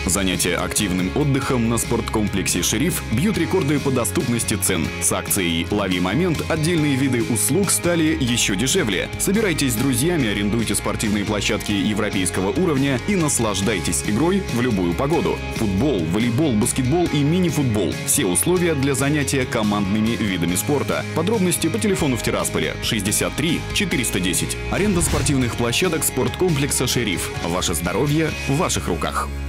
Занятия активным отдыхом на спорткомплексе «Шериф» бьют рекорды по доступности цен. С акцией «Лови момент» отдельные виды услуг стали еще дешевле. Собирайтесь с друзьями, арендуйте спортивные площадки европейского уровня и наслаждайтесь игрой в любую погоду. Футбол, волейбол, баскетбол и мини-футбол – все условия для занятия командными видами спорта. Подробности по телефону в Тирасполе 63 410. Аренда спортивных площадок спорткомплекса «Шериф». Ваше здоровье в ваших руках.